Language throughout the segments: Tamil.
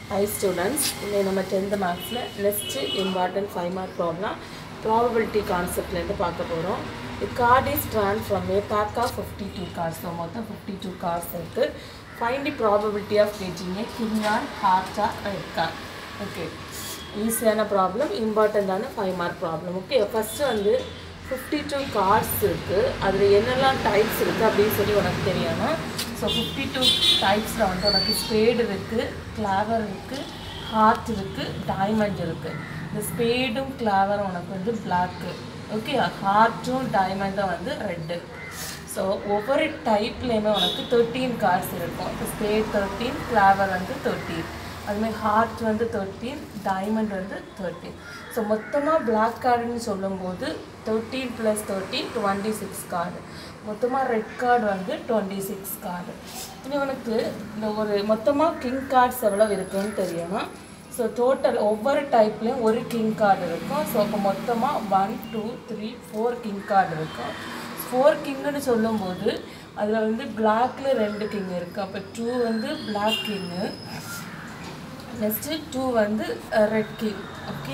Hi students, today நம்ம 10th mathsல next important 5 mark problem probability concept ல இருந்து பார்க்க போறோம். A card is drawn from a pack of 52 cards. So மொத்தம் 52 cards இருக்கு. Find the probability of getting a king or heart or red card. Okay. ஈஸியான ப்ராப்ளம், இம்பார்ட்டண்டான 5 மார்க் ப்ராப்ளம். ஓகே, ஃபஸ்ட்டு வந்து 52 கார்ட்ஸ் இருக்குது. அதில் என்னெல்லாம் டைப்ஸ் இருக்குது அப்படின்னு சொல்லி உனக்கு தெரியணும். ஸோ 52 டைப்ஸில் வந்து உனக்கு ஸ்பேடு இருக்குது, கிளாவர் இருக்குது, ஹார்ட் இருக்குது, டைமண்ட் இருக்குது. இந்த ஸ்பேடும் கிளாவரும் உனக்கு வந்து பிளாக்கு. ஓகே, ஹார்ட்டும் டைமண்டும் வந்து ரெட்டு. ஸோ ஒவ்வொரு டைப்லேயுமே உனக்கு 13 கார்ட்ஸ் இருக்கும். இப்போ ஸ்பேட் 13, கிளாவர் வந்து 13, அதுமாதிரி ஹார்ட் வந்து 13, டைமண்ட் வந்து 13. ஸோ மொத்தமாக பிளாக் கார்டுன்னு சொல்லும்போது 13 + 13 26 கார்டு. மொத்தமாக ரெட் கார்டு வந்து 26 கார்டு. இனி உனக்கு இந்த ஒரு மொத்தமாக கிங் கார்ட்ஸ் எவ்வளோ இருக்குன்னு தெரியணும். ஸோ டோட்டல் ஒவ்வொரு டைப்லேயும் ஒரு கிங் கார்டு இருக்கும். ஸோ இப்போ மொத்தமாக 1 2 3 4 கிங் கார்டு இருக்கும். 4 கிங்குன்னு சொல்லும்போது அதில் வந்து பிளாக்ல 2 கிங் இருக்குது. அப்போ 2 வந்து பிளாக் கிங்கு, நெக்ஸ்ட்டு 2 வந்து ரெட் கிங். ஓகே,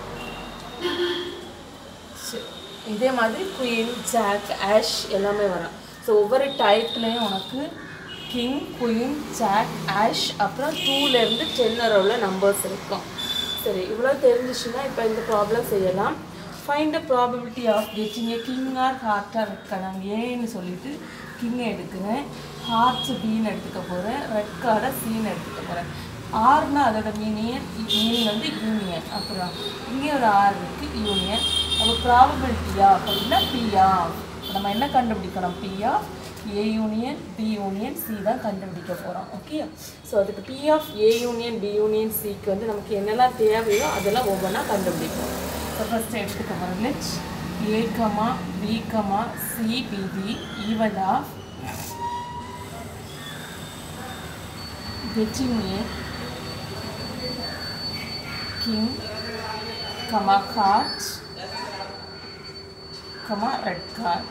இதே மாதிரி குயின், ஜாக், ஆஷ் எல்லாமே வரும். ஸோ ஒவ்வொரு டைப்லேயும் உனக்கு கிங், குயின், ஜாக், ஆஷ், அப்புறம் 2லேருந்து 10 வரை நம்பர்ஸ் இருக்கும். சரி, இவ்வளோ தெரிஞ்சிச்சுன்னா இப்போ இந்த ப்ராப்ளம் செய்யலாம். Find the probability of getting a king or ஹார்ட்டாக இருக்குது. நான் ஏன்னு சொல்லிட்டு கிங்கை எடுக்கிறேன், ஹார்ட்ஸ் பின்னு எடுத்துக்க போகிறேன், ரெட் கார்டை சின்னு எடுத்துக்க போகிறேன். ஆர்னா அதோட மீனிங் வந்து யூனியன். அப்புறம் இங்கே ஒரு ஆர் இருக்குது, யூனியன். நம்ம ப்ராபபிலிட்டியா அப்படின்னா பியா. நம்ம என்ன கண்டுபிடிக்கணும்? பியா A union B union C தான் கண்டுபிடிக்க போகிறோம். ஓகே, ஸோ அதுக்கு P of A union B union சிக்கு வந்து நமக்கு என்னெல்லாம் தேவையோ அதெல்லாம் ஒவ்வொன்றா கண்டுபிடிப்போம். ஸோ ஃபஸ்ட்டு எடுத்துக்க போகிறோம். Let's A comma B comma C be event of getting a king, heart, red card.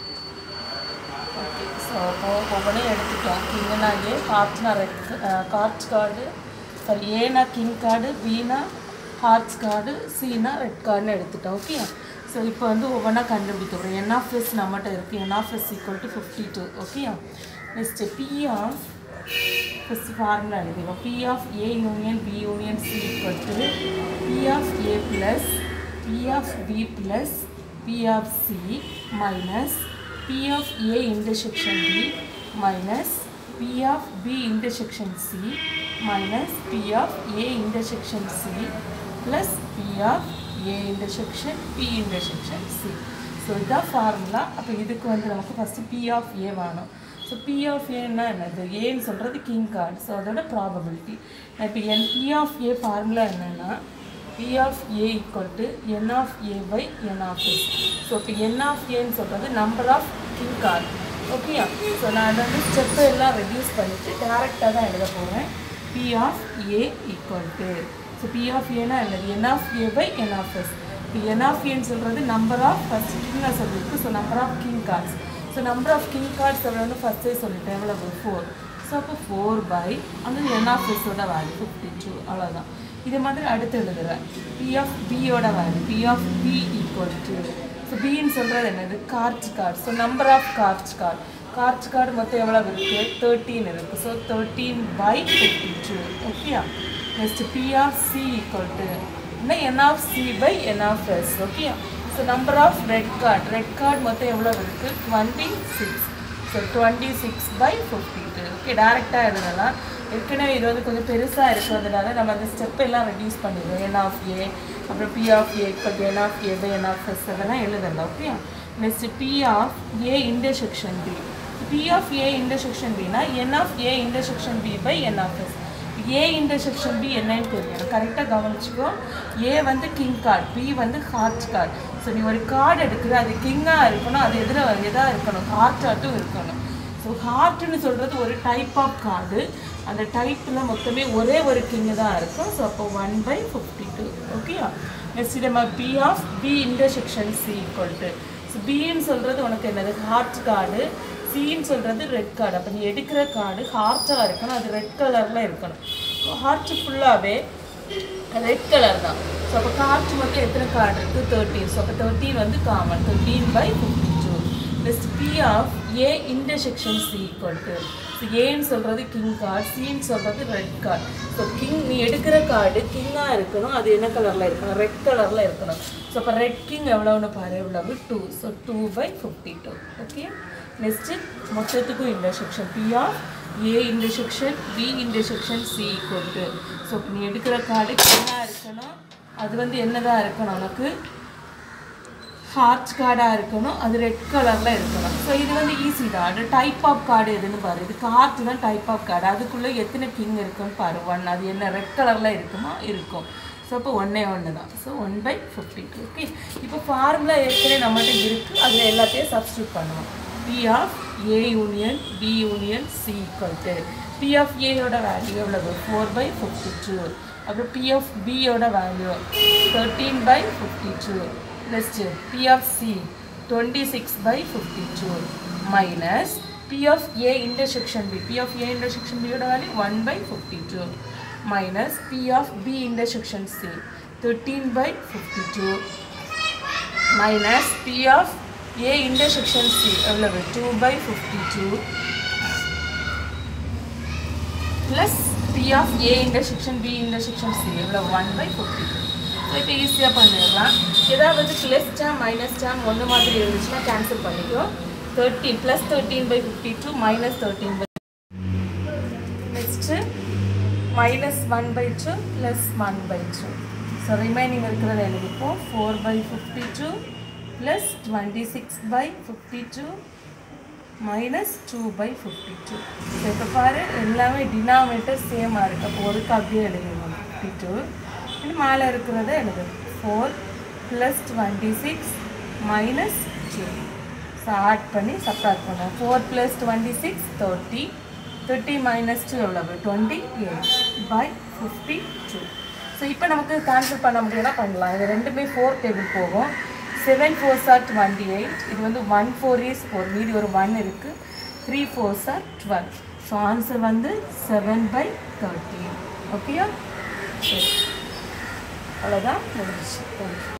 Okay, so இப்போ ஒவ்வொன்றே எடுத்துட்டோம். கிங்குனா ஏ, ஹார்ட்னா ரெட் கார்ட்ஸ் கார்டு, சாரி ஏனா கிங் கார்டு, பினா ஹார்ட்ஸ் கார்டு, சினா ரெட் கார்டுன்னு எடுத்துட்டோம். ஓகே, ஸோ இப்போ வந்து ஒவ்வொன்றா கண்டுபிடிக்கிறோம். என் ஆஃப் எஸ் நம்மகிட்ட இருக்குது. N of S equal to 52. Okay, next P of first formula எழுதிடுவோம். P of A union B union C equal to P of A plus P of B plus P of C minus P of A intersection B minus P of B intersection C minus P of A intersection C plus P of A intersection B intersection C. So இதுதான் ஃபார்முலா. அப்போ இதுக்கு வந்து நமக்கு ஃபஸ்ட்டு பி ஆஃப் ஏ வேணும். ஸோ பி ஆஃப் ஏன்னா என்னது? ஏன்னு சொல்கிறது கிங் கார்டு. ஸோ அதோட ப்ராபபிலிட்டி. இப்போ பி ஆஃப் ஏ ஃபார்முலா என்னென்னா P of A equal to N of A by N of S. So இப்போ என் ஆஃப் ஏன்னு சொல்கிறது நம்பர் ஆஃப் கிங் கார்டு. ஓகேயா? ஸோ நான் அதை வந்து ஸ்டெப்பை எல்லாம் ரெடியூஸ் பண்ணிவிட்டு டேரெக்டாக தான் எழுத போகிறேன். P of A equal to, so P of ஏன்னா என்னது? N of A by N of S. இப்போ என் ஆஃப் ஏன்னு சொல்கிறது நம்பர் ஆஃப் ஃபஸ்ட் கிங்காக சொல்லியிருக்கு. So number of king cards. So number of king cards எவ்வளோன்னு ஃபஸ்ட்டே சொல்லிட்டேன். எவ்வளவு? 4. ஸோ அப்போ 4 பை அந்த என் ஆஃப் எஸோட வேல்யூ 52. அவ்வளோதான். இதே மாதிரி அடுத்து எழுதுகிறேன். பி ஆஃப் பியோட value P of B equal to, so பின்னு சொல்கிறது என்னது? Cards card. So number of cards card. Cards card மொத்தம் எவ்வளோ இருக்குது? 13 இருக்குது. So 13 by 52. ஓகேயா? Next P of C equal to N of C by N of S. ஓகேயா? So number of red card மொத்தம் எவ்வளோ இருக்குது? 26. So 26 by 52. ஓகே, டேரெக்டாக எழுதலாம். ஏற்கனவே இது வந்து கொஞ்சம் பெருசாக இருக்கிறதுனால நம்ம அந்த ஸ்டெப் எல்லாம் ரெடியூஸ் பண்ணிடுவோம். என் ஆஃப் ஏ, அப்புறம் பி ஆஃப் ஏ இப்போ N of A by N of S அதெல்லாம் எழுதலாம். Okay, next P of A intersection B. P of A intersection பின்னா N of A intersection B by N of S. A intersection B என்னன்னு தெரியணும். கரெக்டாக கவனிச்சுக்கோ. ஏ வந்து கிங் கார்டு, பி வந்து ஹார்ட் கார்டு. ஸோ நீ ஒரு கார்டு எடுக்கிற, அது கிங்காக இருக்கணும், அது எதாக இருக்கணும்? ஹார்ட்டாட்டும் இருக்கணும். ஸோ ஹார்ட்டுன்னு சொல்கிறது ஒரு டைப் ஆஃப் கார்டு. அந்த டைப்பில் மொத்தமே ஒரே ஒரு கிங்கு தான் இருக்கும். ஸோ அப்போ 1 பை 52. ஓகேயா? நெக்ஸ்ட் நம்ம P of B intersection C equal to, so பின்னு சொல்கிறது உனக்கு என்னது? Heart card. சின்னு சொல்கிறது ரெட் கார்டு. அப்போ நீ எடுக்கிற கார்டு ஹார்ட்டாக இருக்கணும், அது ரெட் கலரில் இருக்கணும். ஹார்ட் ஃபுல்லாகவே ரெட் கலர் தான். ஸோ அப்போ கார்ட்ஸ் மட்டும் எத்தனை கார்டு இருக்குது? 13. ஸோ அப்போ 13 வந்து common. 13/52. Next P of A intersection C equal to, so ஏன்னு சொல்கிறது கிங் கார்டு, சின்னு சொல்கிறது ரெட் கார்டு. ஸோ கிங் நீ எடுக்கிற கார்டு கிங்காக இருக்கணும், அது என்ன கலரில் இருக்கணும்? ரெட் கலரில் இருக்கணும். ஸோ அப்போ ரெட் கிங் எவ்வளோன்னு பாரு, எவ்வளவு? 2. ஸோ 2/52. ஓகே. நெக்ஸ்ட்டு மொத்தத்துக்கும் intersection P of A intersection B intersection C equal to, so நீ எடுக்கிற கார்டு கிங்காக இருக்கணும், அது வந்து என்னதாக இருக்கணும்? உனக்கு ஹார்ட் கார்டாக இருக்கணும், அது ரெட் கலரில் இருக்கணும். ஸோ இது வந்து ஈஸி தான். அது டைப் ஆஃப் கார்டு எதுன்னு பாரு, இது கார்டு தான் டைப் ஆஃப் கார்டு. அதுக்குள்ளே எத்தனை கிங் இருக்குன்னு பாரு, 1. அது என்ன ரெட் கலரில் இருக்குமா? இருக்கும். ஸோ அப்போ 1 தான். ஸோ 1/52. ஓகே. இப்போ ஃபார்முலா ஏற்கனவே நம்மகிட்ட இருக்குது, அதில் எல்லாத்தையும் சப்ஸ்டியூட் பண்ணுவோம். P of A union B union C equal to, P of ஏயோட வேல்யூ எவ்வளவு? 4/52. அப்புறம் பி ஆஃப் பியோட value 13/52. Next P of C 26/52 minus P of A intersection B, P of A intersection பியோட value 1/52 minus P of B intersection C 13/52 minus P of A intersection C எவ்வளவு? 2/52 plus P of A intersection B intersection C எவ்வளவு? 1/52. ஸோ இப்போ ஈஸியாக பண்ணிடலாம். ஏதாவது ப்ளஸ் டேம் மைனஸ் டேம் ஒன்று மாதிரி இருந்துச்சுன்னா கேன்சல் பண்ணிக்கிறோம். 13 plus 13/52 minus 13. Next minus 1/2 plus 1/2. So remaining இருக்கிறத எழுதிப்போம். 4/52 ப்ளஸ் 26/52 மைனஸ் 2/52. ஸோ இப்போ பாரு எல்லாமே டினாமினேட்டர் சேமாக இருக்குது. அப்போ ஒருக்கு அப்படியே எழுதிடுவோம். 52 மேலே இருக்கிறத எழுது. 4 + 26 மைனஸ் 2. ஸோ ஆட் பண்ணி சப்ராக்ட் பண்ணுவோம். 4 + 26 30. 30 மைனஸ் 2 எவ்வளவு? 28/52. ஸோ இப்போ நமக்கு கேன்சல் பண்ண முடியும்னா பண்ணலாம். இது ரெண்டுமே 4 டேபிள் போகும். 7 4s are 28. இது வந்து 1 4 is 4. மீதி ஒரு 1 இருக்குது. 3 4s are 12. ஸோ ஆன்சர் வந்து 7/13. ஓகேயா? சரி, அவ்வளோதான் முடிஞ்சிச்சு.